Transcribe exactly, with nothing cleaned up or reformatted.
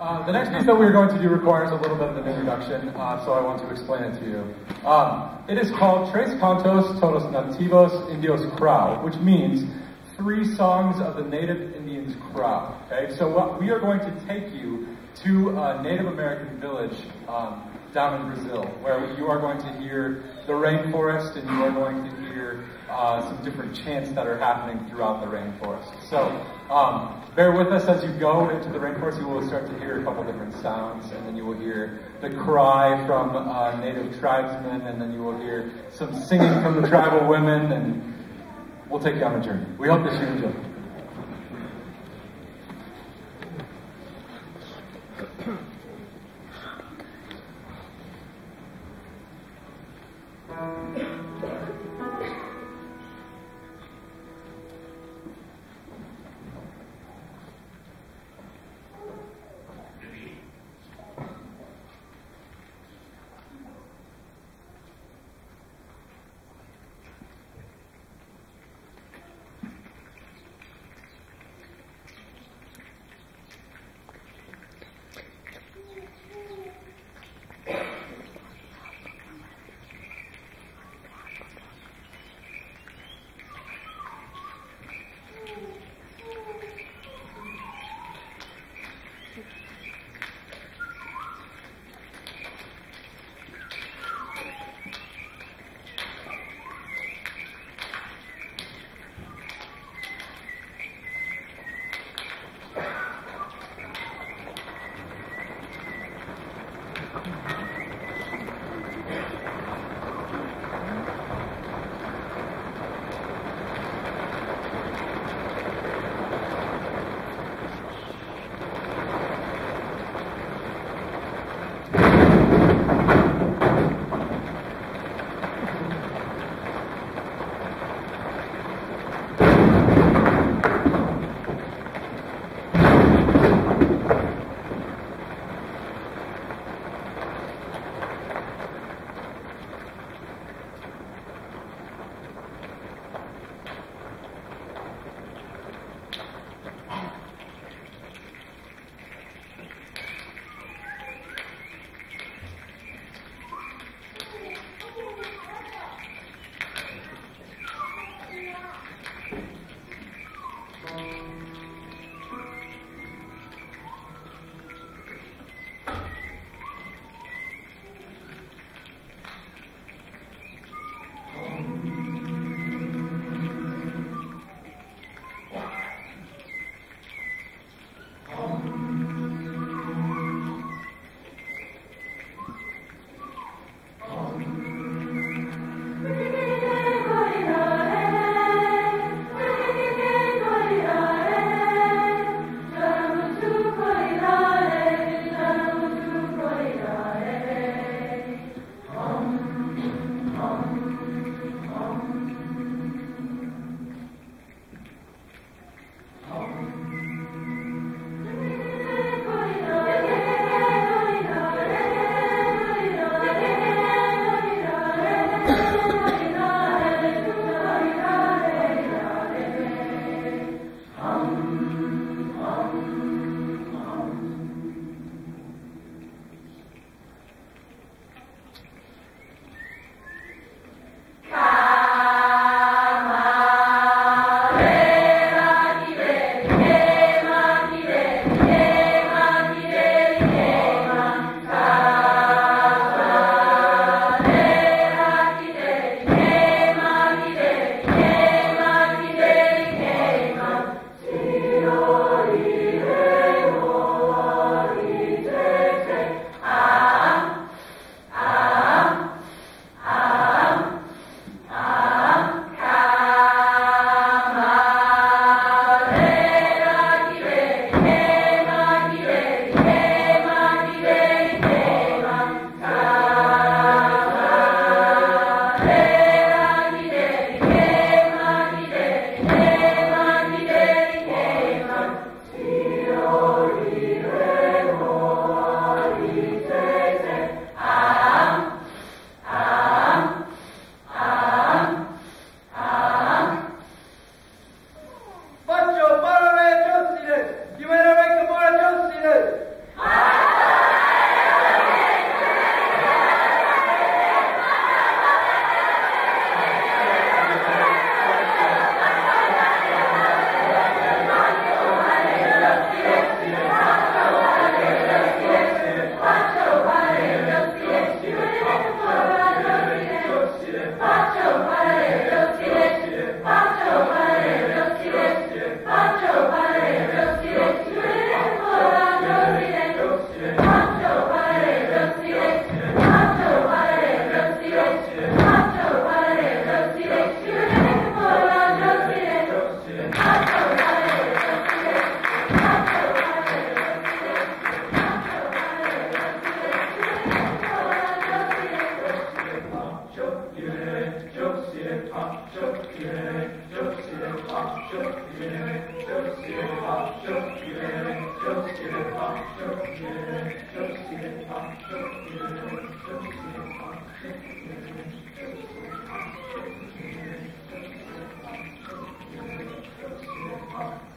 Uh, the next piece that we're going to do requires a little bit of an introduction, uh, so I want to explain it to you. Um, it is called Tres Cantos Todos Nativos Indios Crow, which means three songs of the Native Indians Crow. Okay, so what, we are going to take you to a Native American village um, down in Brazil, where you are going to hear the rainforest, and you are going to hear uh, some different chants that are happening throughout the rainforest. So um, bear with us as you go into the rainforest. You will start to hear a couple different sounds, and then you will hear the cry from uh, native tribesmen, and then you will hear some singing from the tribal women, and we'll take you on a journey. We hope that you enjoy. Thank you.